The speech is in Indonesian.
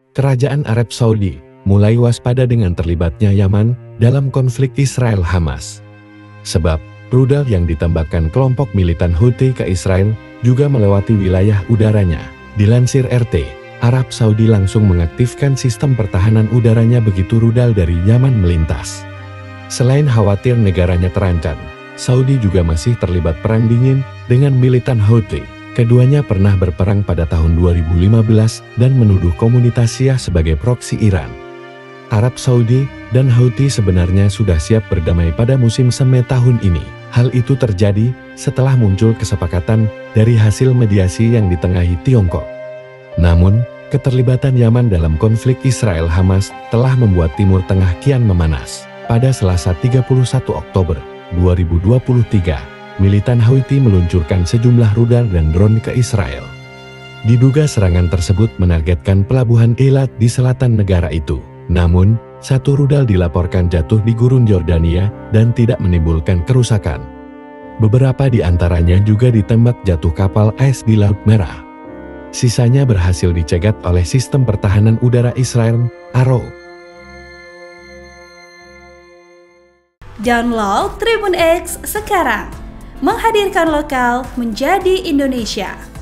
Kerajaan Arab Saudi mulai waspada dengan terlibatnya Yaman dalam konflik Israel-Hamas. Sebab, rudal yang ditembakkan kelompok militan Houthi ke Israel juga melewati wilayah udaranya. Dilansir RT, Arab Saudi langsung mengaktifkan sistem pertahanan udaranya begitu rudal dari Yaman melintas. Selain khawatir negaranya terancam, Saudi juga masih terlibat perang dingin dengan militan Houthi. Keduanya pernah berperang pada tahun 2015 dan menuduh komunitas Syiah sebagai proksi Iran. Arab Saudi dan Houthi sebenarnya sudah siap berdamai pada musim semi tahun ini. Hal itu terjadi setelah muncul kesepakatan dari hasil mediasi yang ditengahi Tiongkok. Namun, keterlibatan Yaman dalam konflik Israel-Hamas telah membuat Timur Tengah kian memanas. Pada Selasa 31 Oktober 2023, militan Houthi meluncurkan sejumlah rudal dan drone ke Israel. Diduga serangan tersebut menargetkan pelabuhan Eilat di selatan negara itu. Namun, satu rudal dilaporkan jatuh di gurun Yordania dan tidak menimbulkan kerusakan. Beberapa di antaranya juga ditembak jatuh kapal AS di Laut Merah. Sisanya berhasil dicegat oleh sistem pertahanan udara Israel, Arrow. Download Tribun X sekarang, menghadirkan lokal menjadi Indonesia.